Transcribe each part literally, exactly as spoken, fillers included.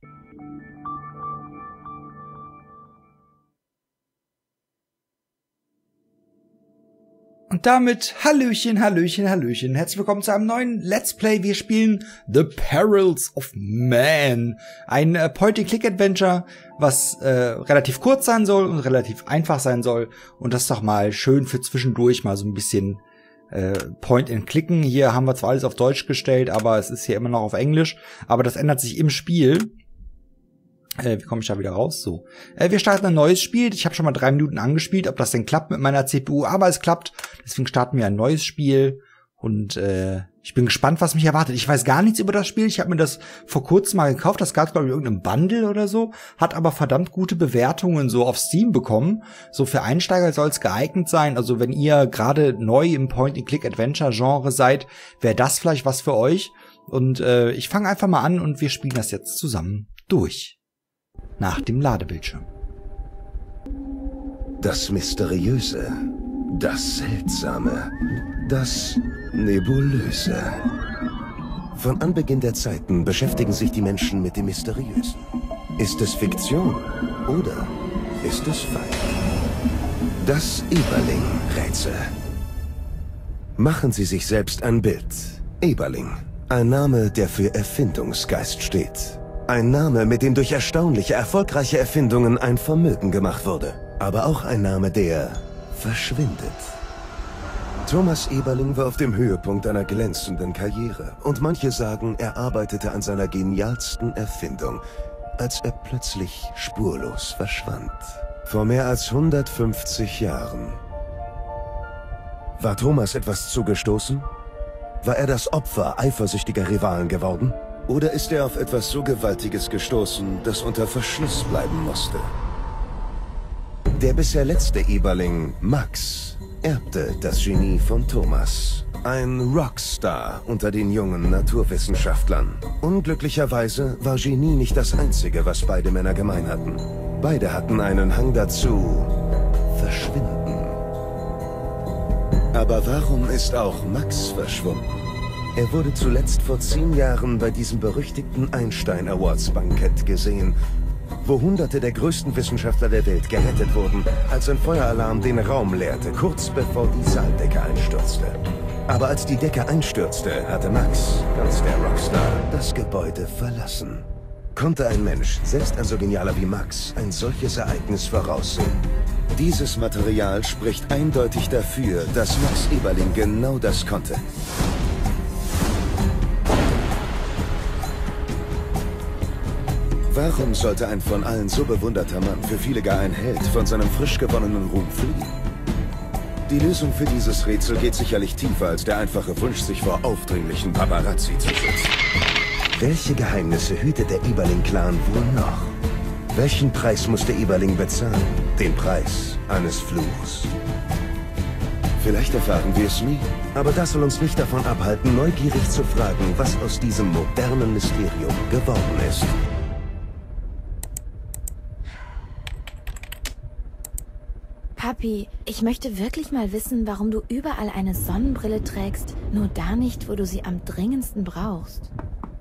Und damit Hallöchen, Hallöchen, Hallöchen. Herzlich willkommen zu einem neuen Let's Play. Wir spielen The Perils of Man. Ein äh, Point-and-Click-Adventure, was äh, relativ kurz sein soll und relativ einfach sein soll. Und das ist doch mal schön für zwischendurch mal so ein bisschen äh, Point-and-Clicken. Hier haben wir zwar alles auf Deutsch gestellt, aber es ist hier immer noch auf Englisch. Aber das ändert sich im Spiel. Äh, wie komme ich da wieder raus? So. Äh, wir starten ein neues Spiel. Ich habe schon mal drei Minuten angespielt, ob das denn klappt mit meiner C P U. Aber es klappt. Deswegen starten wir ein neues Spiel. Und äh, ich bin gespannt, was mich erwartet. Ich weiß gar nichts über das Spiel. Ich habe mir das vor kurzem mal gekauft. Das gab, glaube ich, in irgendeinem Bundle oder so. Hat aber verdammt gute Bewertungen so auf Steam bekommen. So für Einsteiger soll es geeignet sein. Also wenn ihr gerade neu im Point-and-Click-Adventure-Genre seid, wäre das vielleicht was für euch. Und äh, ich fange einfach mal an und wir spielen das jetzt zusammen durch. Nach dem Ladebildschirm. Das Mysteriöse, das Seltsame, das Nebulöse. Von Anbeginn der Zeiten beschäftigen sich die Menschen mit dem Mysteriösen. Ist es Fiktion oder ist es Fakt? Das Eberling-Rätsel. Machen Sie sich selbst ein Bild. Eberling, ein Name, der für Erfindungsgeist steht. Ein Name, mit dem durch erstaunliche, erfolgreiche Erfindungen ein Vermögen gemacht wurde. Aber auch ein Name, der verschwindet. Thomas Eberling war auf dem Höhepunkt einer glänzenden Karriere. Und manche sagen, er arbeitete an seiner genialsten Erfindung, als er plötzlich spurlos verschwand. Vor mehr als hundertfünfzig Jahren. War Thomas etwas zugestoßen? War er das Opfer eifersüchtiger Rivalen geworden? Oder ist er auf etwas so Gewaltiges gestoßen, das unter Verschluss bleiben musste? Der bisher letzte Eberling, Max, erbte das Genie von Thomas. Ein Rockstar unter den jungen Naturwissenschaftlern. Unglücklicherweise war Genie nicht das Einzige, was beide Männer gemein hatten. Beide hatten einen Hang dazu, verschwinden. Aber warum ist auch Max verschwunden? Er wurde zuletzt vor zehn Jahren bei diesem berüchtigten Einstein Awards Bankett gesehen, wo Hunderte der größten Wissenschaftler der Welt gerettet wurden, als ein Feueralarm den Raum leerte, kurz bevor die Saaldecke einstürzte. Aber als die Decke einstürzte, hatte Max, ganz der Rockstar, das Gebäude verlassen. Konnte ein Mensch, selbst ein so genialer wie Max, ein solches Ereignis voraussehen? Dieses Material spricht eindeutig dafür, dass Max Eberling genau das konnte. Warum sollte ein von allen so bewunderter Mann, für viele gar ein Held, von seinem frisch gewonnenen Ruhm fliehen? Die Lösung für dieses Rätsel geht sicherlich tiefer als der einfache Wunsch, sich vor aufdringlichen Paparazzi zu schützen. Welche Geheimnisse hütet der Eberling-Clan wohl noch? Welchen Preis musste Eberling bezahlen? Den Preis eines Fluchs. Vielleicht erfahren wir es nie, aber das soll uns nicht davon abhalten, neugierig zu fragen, was aus diesem modernen Mysterium geworden ist. Papi, ich möchte wirklich mal wissen, warum du überall eine Sonnenbrille trägst, nur da nicht, wo du sie am dringendsten brauchst.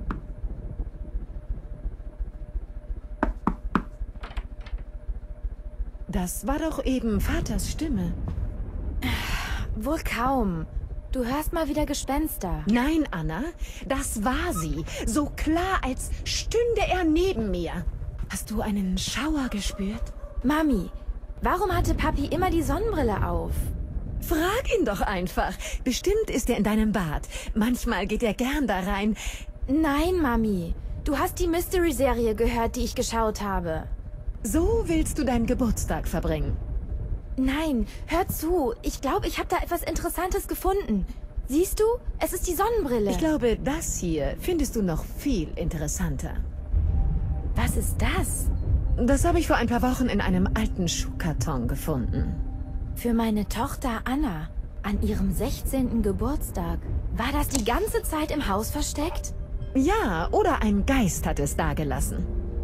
Das war doch eben Vaters Stimme. Wohl kaum. Du hörst mal wieder Gespenster. Nein, Anna, das war sie. So klar, als stünde er neben mir. Hast du einen Schauer gespürt? Mami, warum hatte Papi immer die Sonnenbrille auf? Frag ihn doch einfach. Bestimmt ist er in deinem Bad. Manchmal geht er gern da rein. Nein, Mami. Du hast die Mystery-Serie gehört, die ich geschaut habe. So willst du deinen Geburtstag verbringen? Nein, hör zu. Ich glaube, ich habe da etwas Interessantes gefunden. Siehst du? Es ist die Sonnenbrille. Ich glaube, das hier findest du noch viel interessanter. Was ist das? Das habe ich vor ein paar Wochen in einem alten Schuhkarton gefunden. Für meine Tochter Anna. An ihrem sechzehnten Geburtstag. War das die ganze Zeit im Haus versteckt? Ja, oder ein Geist hat es dagelassen.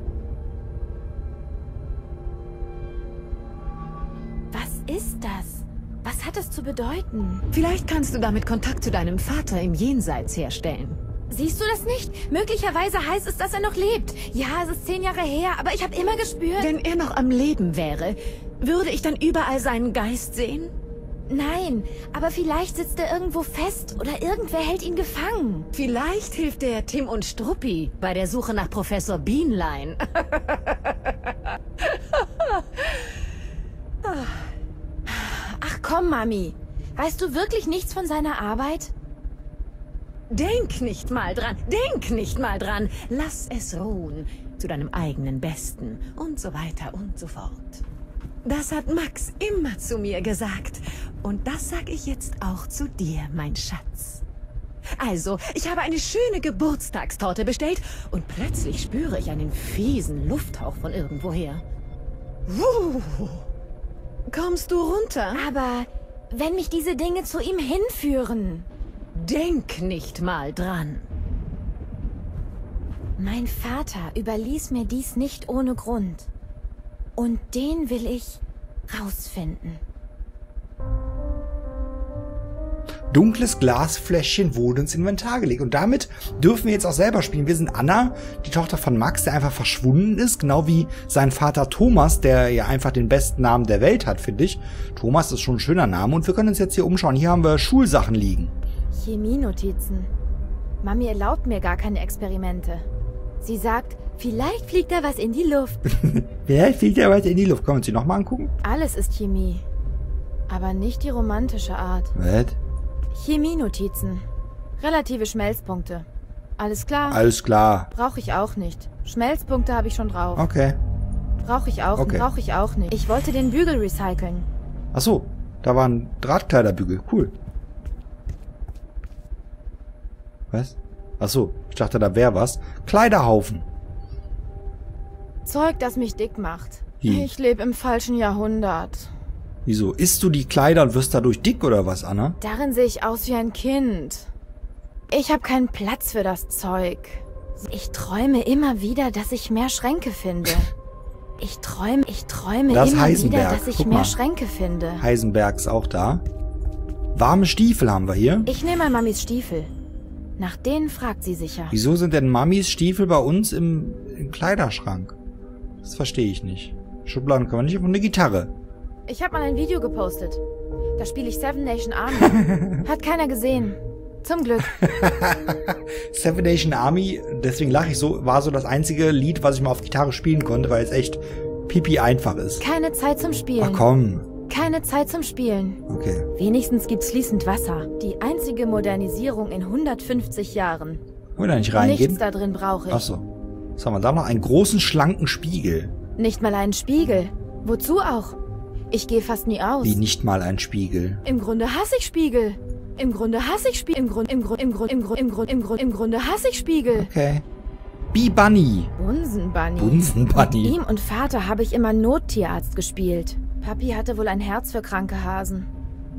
Was ist das? Was hat es zu bedeuten? Vielleicht kannst du damit Kontakt zu deinem Vater im Jenseits herstellen. Siehst du das nicht? Möglicherweise heißt es, dass er noch lebt. Ja, es ist zehn Jahre her, aber ich habe immer gespürt... Wenn er noch am Leben wäre, würde ich dann überall seinen Geist sehen? Nein, aber vielleicht sitzt er irgendwo fest oder irgendwer hält ihn gefangen. Vielleicht hilft der Tim und Struppi bei der Suche nach Professor Bienlein. Ach komm, Mami. Weißt du wirklich nichts von seiner Arbeit? Denk nicht mal dran, denk nicht mal dran. Lass es ruhen, zu deinem eigenen Besten und so weiter und so fort. Das hat Max immer zu mir gesagt. Und das sag ich jetzt auch zu dir, mein Schatz. Also, ich habe eine schöne Geburtstagstorte bestellt und plötzlich spüre ich einen fiesen Lufthauch von irgendwoher. Wuh. Kommst du runter? Aber wenn mich diese Dinge zu ihm hinführen... Denk nicht mal dran. Mein Vater überließ mir dies nicht ohne Grund. Und den will ich rausfinden. Dunkles Glasfläschchen wurde ins Inventar gelegt. Und damit dürfen wir jetzt auch selber spielen. Wir sind Anna, die Tochter von Max, der einfach verschwunden ist. Genau wie sein Vater Thomas, der ja einfach den besten Namen der Welt hat, finde ich. Thomas ist schon ein schöner Name. Und wir können uns jetzt hier umschauen. Hier haben wir Schulsachen liegen. Chemienotizen. Mami erlaubt mir gar keine Experimente. Sie sagt, vielleicht fliegt da was in die Luft. Vielleicht fliegt da was in die Luft. Können wir uns die nochmal angucken? Alles ist Chemie. Aber nicht die romantische Art. Was? Chemienotizen. Relative Schmelzpunkte. Alles klar? Alles klar. Brauche ich auch nicht. Schmelzpunkte habe ich schon drauf. Okay. Brauche ich auch, Okay. brauche ich auch nicht. Ich wollte den Bügel recyceln. Ach so, da war ein Drahtkleiderbügel. Cool. Was? Ach so, ich dachte, da wäre was. Kleiderhaufen. Zeug, das mich dick macht. Wie? Ich lebe im falschen Jahrhundert. Wieso? Isst du die Kleider und wirst dadurch dick oder was, Anna? Darin sehe ich aus wie ein Kind. Ich habe keinen Platz für das Zeug. Ich träume immer wieder, dass ich mehr Schränke finde. Ich träume, ich träume Das immer Heisenberg. wieder, dass ich Guck mehr mal. Schränke finde. Heisenberg ist auch da. Warme Stiefel haben wir hier. Ich nehme mal Mamis Stiefel. Nach denen fragt sie sicher. Wieso sind denn Mamis Stiefel bei uns im, im Kleiderschrank? Das verstehe ich nicht. Schubladen können wir nicht, aber eine Gitarre. Ich habe mal ein Video gepostet. Da spiele ich Seven Nation Army. Hat keiner gesehen. Zum Glück. Seven Nation Army, deswegen lache ich so, war so das einzige Lied, was ich mal auf Gitarre spielen konnte, weil es echt pipi einfach ist. Keine Zeit zum Spielen. Ach komm. Keine Zeit zum Spielen. Okay. Wenigstens gibt's fließend Wasser. Die einzige Modernisierung in hundertfünfzig Jahren. Wollen wir da nicht reingehen? Nichts da drin brauche ich. Ach so. Was haben wir da noch? Einen großen, schlanken Spiegel. Nicht mal einen Spiegel. Wozu auch? Ich gehe fast nie aus. Wie nicht mal ein Spiegel. Im Grunde hasse ich Spiegel. Im Grunde hasse ich Spiegel. Im Grund, im Grund, im Grund, im Grund, im Grund, im Grund, im Grunde hasse ich Spiegel. Okay. Bee-Bunny. Bunsen-Bunny. Bunsen-Bunny. Mit ihm und Vater habe ich immer Nottierarzt gespielt. Papi hatte wohl ein Herz für kranke Hasen.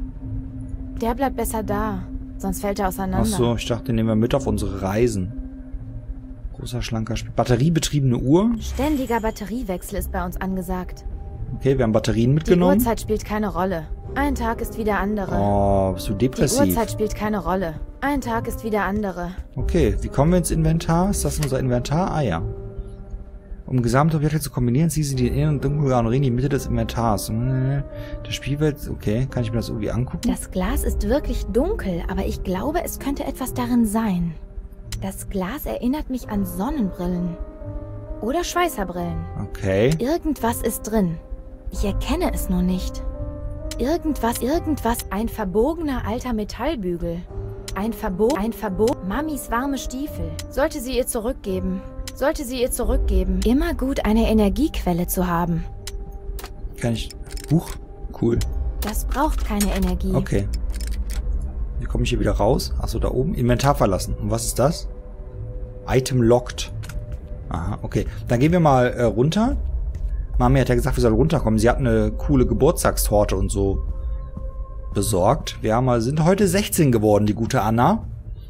Der bleibt besser da, sonst fällt er auseinander. Ach so, ich dachte, den nehmen wir mit auf unsere Reisen. Großer, schlanker Spiegel. Batteriebetriebene Uhr. Ständiger Batteriewechsel ist bei uns angesagt. Okay, wir haben Batterien Die mitgenommen. Uhrzeit spielt keine Rolle. Ein Tag ist wie der andere. Oh, bist du Die depressiv? Uhrzeit spielt keine Rolle. Ein Tag ist wie der andere. Okay, wie kommen wir ins Inventar? Ist das unser Inventar? Ah ja. Um gesamte Objekte zu kombinieren, ziehen Sie die Innen- und Dunkelgrauen in die Mitte des Inventars. Hm, Der Spielwelt, okay, kann ich mir das irgendwie angucken? Das Glas ist wirklich dunkel, aber ich glaube, es könnte etwas darin sein. Das Glas erinnert mich an Sonnenbrillen. Oder Schweißerbrillen. Okay. Irgendwas ist drin. Ich erkenne es nur nicht. Irgendwas, irgendwas. Ein verbogener alter Metallbügel. Ein Verbo... Ein Verbo... Mamis warme Stiefel. Sollte sie ihr zurückgeben. Sollte sie ihr zurückgeben. Immer gut, eine Energiequelle zu haben. Kann ich... Huch, cool. Das braucht keine Energie. Okay. Wie komme ich hier wieder raus? Achso, da oben. Inventar verlassen. Und was ist das? Item locked. Aha, okay. Dann gehen wir mal äh, runter. Mami hat ja gesagt, wir sollen runterkommen. Sie hat eine coole Geburtstagstorte und so besorgt. Wir haben mal, sind heute sechzehn geworden, die gute Anna.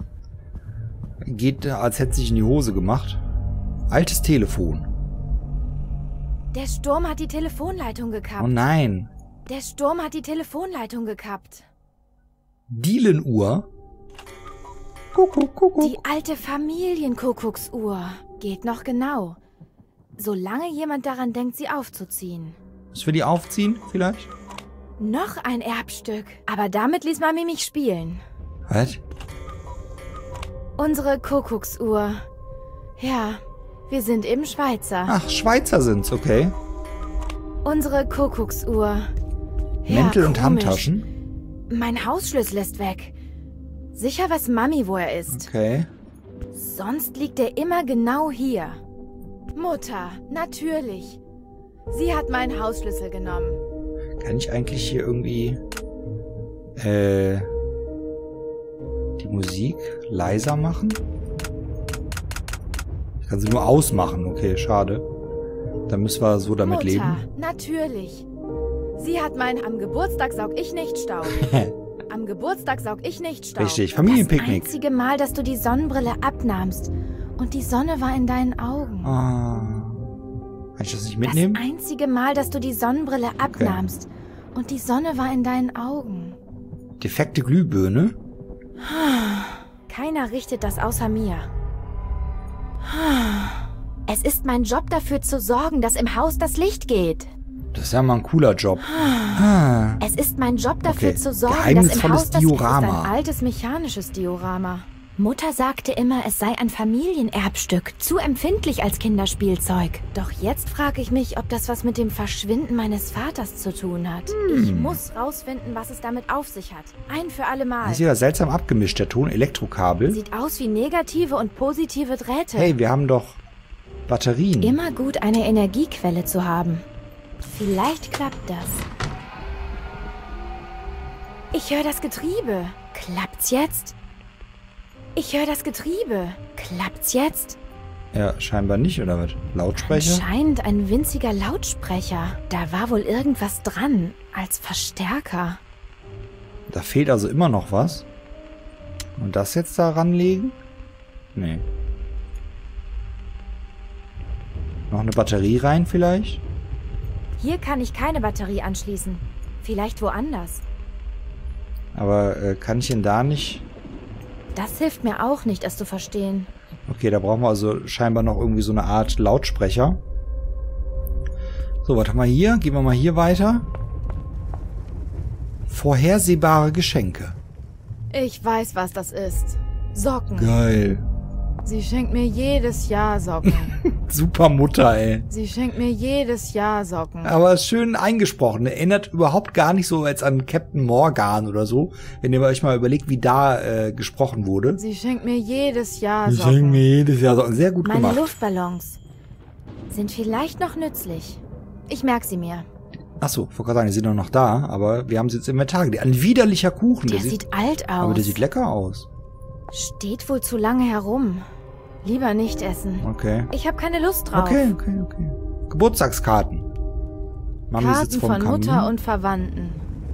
Geht, als hätte sie sich in die Hose gemacht. Altes Telefon. Der Sturm hat die Telefonleitung gekappt. Oh nein. Der Sturm hat die Telefonleitung gekappt. Dielenuhr. Kuckuck, Kuckuck. Die alte Familienkuckucksuhr. Geht noch genau. Solange jemand daran denkt, sie aufzuziehen. Müssen wir die aufziehen, vielleicht? Noch ein Erbstück. Aber damit ließ Mami mich spielen. Was? Unsere Kuckucksuhr. Ja, wir sind eben Schweizer. Ach, Schweizer sind's, okay. Unsere Kuckucksuhr. Ja, Mäntel und komisch. Handtaschen? Mein Hausschlüssel ist weg. Sicher weiß Mami, wo er ist. Okay. Sonst liegt er immer genau hier. Mutter, natürlich. Sie hat meinen Hausschlüssel genommen. Kann ich eigentlich hier irgendwie äh, die Musik leiser machen? Ich kann sie nur ausmachen. Okay, schade. Dann müssen wir so damit Mutter, leben. natürlich. Sie hat meinen... Am Geburtstag saug ich nicht Staub. Am Geburtstag saug ich nicht Staub. Richtig, Familienpicknick. Das einzige Mal, dass du die Sonnenbrille abnahmst. Und die Sonne war in deinen Augen. Ah. Kann ich das nicht mitnehmen? Das einzige Mal, dass du die Sonnenbrille abnahmst. Und die Sonne war in deinen Augen. Defekte Glühbirne? Keiner richtet das außer mir. Es ist mein Job, dafür zu sorgen, dass im Haus das Licht geht. Das ist ja mal ein cooler Job. Ah. Es ist mein Job, dafür Okay. zu sorgen, dass im Geheimnisvolles Haus das Licht ist. Diorama. Ein altes mechanisches Diorama. Mutter sagte immer, es sei ein Familienerbstück, zu empfindlich als Kinderspielzeug. Doch jetzt frage ich mich, ob das was mit dem Verschwinden meines Vaters zu tun hat. Ich muss rausfinden, was es damit auf sich hat. Ein für alle Mal. Das ist ja seltsam abgemischt, der Ton. Elektrokabel. Sieht aus wie negative und positive Drähte. Hey, wir haben doch Batterien. Immer gut, eine Energiequelle zu haben. Vielleicht klappt das. Ich höre das Getriebe. Klappt's jetzt? Ich höre das Getriebe. Klappt's jetzt? Ja, scheinbar nicht, oder was? Lautsprecher? Anscheinend ein winziger Lautsprecher. Da war wohl irgendwas dran. Als Verstärker. Da fehlt also immer noch was. Und das jetzt da ranlegen? Nee. Noch eine Batterie rein vielleicht? Hier kann ich keine Batterie anschließen. Vielleicht woanders. Aber äh, kann ich denn da nicht... Das hilft mir auch nicht, es zu verstehen. Okay, da brauchen wir also scheinbar noch irgendwie so eine Art Lautsprecher. So, was haben wir hier? Gehen wir mal hier weiter. Vorhersehbare Geschenke. Ich weiß, was das ist. Socken. Geil. Sie schenkt mir jedes Jahr Socken. Super Mutter, ey. Sie schenkt mir jedes Jahr Socken. Aber ist schön eingesprochen. Erinnert überhaupt gar nicht so als an Captain Morgan oder so. Wenn ihr euch mal überlegt, wie da äh, gesprochen wurde. Sie schenkt mir jedes Jahr Ich Socken. schenke mir jedes Jahr Socken. Sehr gut Meine gemacht. Luftballons sind vielleicht noch nützlich. Ich merke sie mir. Achso, vor gerade sagen, die sind doch noch da, aber wir haben sie jetzt im Inventar. Ein widerlicher Kuchen. Der sieht alt aus. aber der sieht lecker aus. Steht wohl zu lange herum. Lieber nicht essen. Okay. Ich habe keine Lust drauf. Okay, okay, okay. Geburtstagskarten. Mami Karten sitzt vorm von Kamin. Mutter und Verwandten.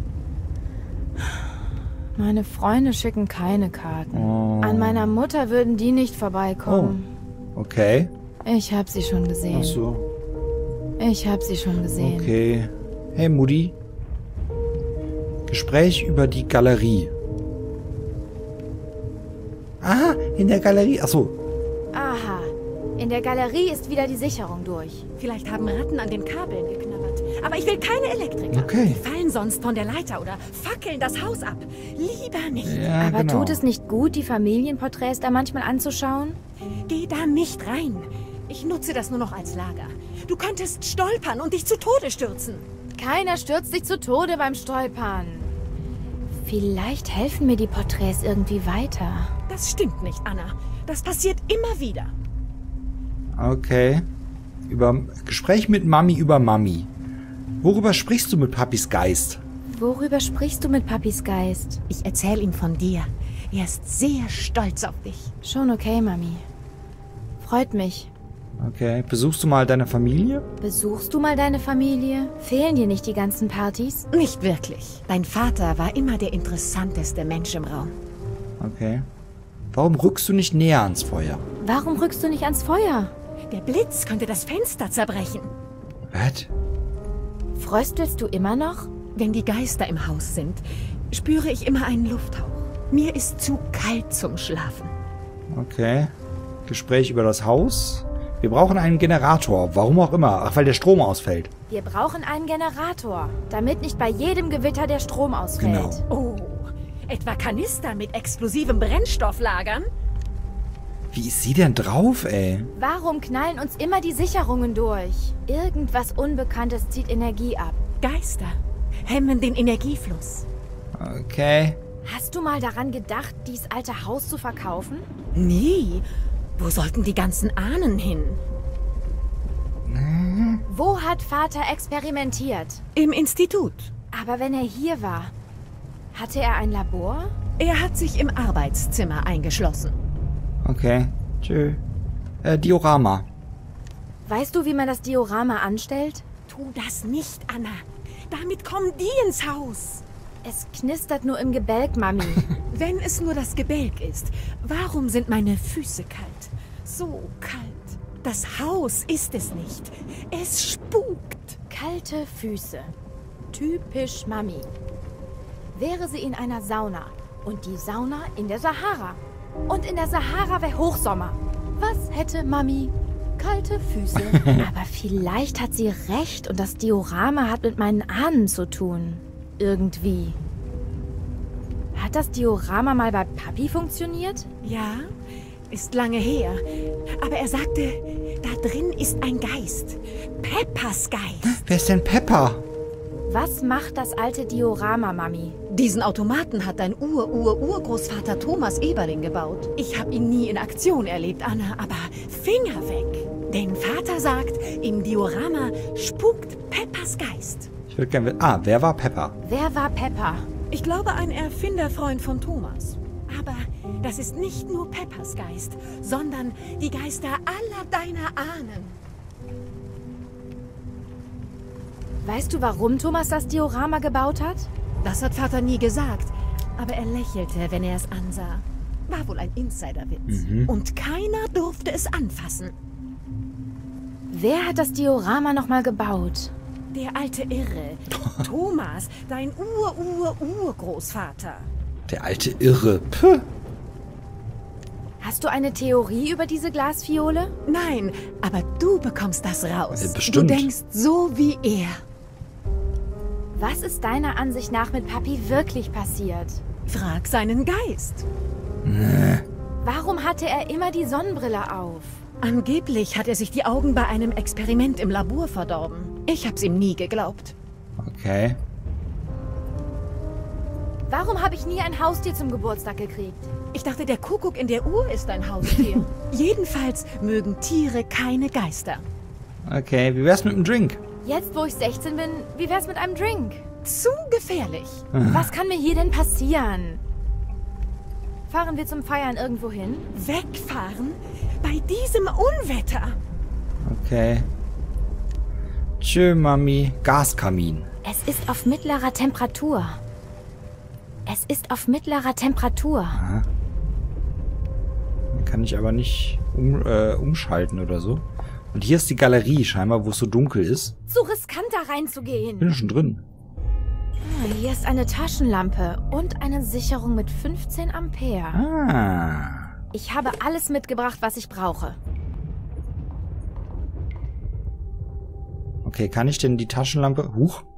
Meine Freunde schicken keine Karten. Oh. An meiner Mutter würden die nicht vorbeikommen. Okay. Ich habe sie schon gesehen. Ach so. Ich habe sie schon gesehen. Okay. Hey, Mutti. Gespräch über die Galerie. Aha, in der Galerie. Ach so. Aha. In der Galerie ist wieder die Sicherung durch. Vielleicht haben Ratten an den Kabeln geknabbert. Aber ich will keine Elektriker. Okay. Die fallen sonst von der Leiter oder fackeln das Haus ab. Lieber nicht. Ja, Aber genau. tut es nicht gut, die Familienporträts da manchmal anzuschauen? Geh da nicht rein. Ich nutze das nur noch als Lager. Du könntest stolpern und dich zu Tode stürzen. Keiner stürzt sich zu Tode beim Stolpern. Vielleicht helfen mir die Porträts irgendwie weiter. Das stimmt nicht, Anna. Das passiert immer wieder. Okay. Über Gespräch mit Mami über Mami. Worüber sprichst du mit Papis Geist? Worüber sprichst du mit Papis Geist? Ich erzähle ihm von dir. Er ist sehr stolz auf dich. Schon okay, Mami. Freut mich. Okay. Besuchst du mal deine Familie? Besuchst du mal deine Familie? Fehlen dir nicht die ganzen Partys? Nicht wirklich. Dein Vater war immer der interessanteste Mensch im Raum. Okay. Warum rückst du nicht näher ans Feuer? Warum rückst du nicht ans Feuer? Der Blitz könnte das Fenster zerbrechen. Was? Fröstelst du immer noch? Wenn die Geister im Haus sind, spüre ich immer einen Lufthauch. Mir ist zu kalt zum Schlafen. Okay. Gespräch über das Haus. Wir brauchen einen Generator. Warum auch immer. Ach, weil der Strom ausfällt. Wir brauchen einen Generator, damit nicht bei jedem Gewitter der Strom ausfällt. Genau. Oh, etwa Kanister mit explosivem Brennstoff lagern? Wie ist sie denn drauf, ey? Warum knallen uns immer die Sicherungen durch? Irgendwas Unbekanntes zieht Energie ab. Geister hemmen den Energiefluss. Okay. Hast du mal daran gedacht, dieses alte Haus zu verkaufen? Nie. Wo sollten die ganzen Ahnen hin? Wo hat Vater experimentiert? Im Institut. Aber wenn er hier war, hatte er ein Labor? Er hat sich im Arbeitszimmer eingeschlossen. Okay. Tschö. Äh, Diorama. Weißt du, wie man das Diorama anstellt? Tu das nicht, Anna. Damit kommen die ins Haus. Es knistert nur im Gebälk, Mami. Wenn es nur das Gebälk ist, warum sind meine Füße kalt? So kalt. Das Haus ist es nicht. Es spukt. Kalte Füße. Typisch Mami. Wäre sie in einer Sauna und die Sauna in der Sahara. Und in der Sahara wäre Hochsommer. Was hätte Mami? Kalte Füße. Aber vielleicht hat sie recht und das Diorama hat mit meinen Ahnen zu tun. Irgendwie. Hat das Diorama mal bei Papi funktioniert? Ja, ist lange her. Aber er sagte, da drin ist ein Geist. Peppas Geist. Wer ist denn Peppa? Was macht das alte Diorama, Mami? Diesen Automaten hat dein Ur-Ur-Urgroßvater Thomas Eberling gebaut. Ich habe ihn nie in Aktion erlebt, Anna, aber Finger weg. Denn Vater sagt, im Diorama spukt Peppas Geist. Ich würde gerne... Ah, wer war Peppa? Wer war Peppa? Ich glaube, ein Erfinderfreund von Thomas. Aber das ist nicht nur Peppas Geist, sondern die Geister aller deiner Ahnen. Weißt du, warum Thomas das Diorama gebaut hat? Das hat Vater nie gesagt, aber er lächelte, wenn er es ansah. War wohl ein Insiderwitz. Mhm. Und keiner durfte es anfassen. Wer hat das Diorama nochmal gebaut? Der alte Irre. Thomas, dein Ur-Ur-Urgroßvater. Der alte Irre. Puh. Hast du eine Theorie über diese Glasfiole? Nein, aber du bekommst das raus. Ja, bestimmt. Du denkst so wie er. Was ist deiner Ansicht nach mit Papi wirklich passiert? Frag seinen Geist. Warum hatte er immer die Sonnenbrille auf? Angeblich hat er sich die Augen bei einem Experiment im Labor verdorben. Ich hab's ihm nie geglaubt. Okay. Warum habe ich nie ein Haustier zum Geburtstag gekriegt? Ich dachte, der Kuckuck in der Uhr ist ein Haustier. Jedenfalls mögen Tiere keine Geister. Okay, wie wär's mit dem Drink? Jetzt, wo ich sechzehn bin, wie wär's mit einem Drink? Zu gefährlich. Was kann mir hier denn passieren? Fahren wir zum Feiern irgendwo hin? Wegfahren? Bei diesem Unwetter? Okay. Tschö, Mami. Gaskamin. Es ist auf mittlerer Temperatur. Es ist auf mittlerer Temperatur. Aha. Kann ich aber nicht um, äh, umschalten oder so. Und hier ist die Galerie scheinbar, wo es so dunkel ist. Zu riskant da reinzugehen. Bin schon drin. Hier ist eine Taschenlampe und eine Sicherung mit fünfzehn Ampere. Ah. Ich habe alles mitgebracht, was ich brauche. Okay, kann ich denn die Taschenlampe... Huch.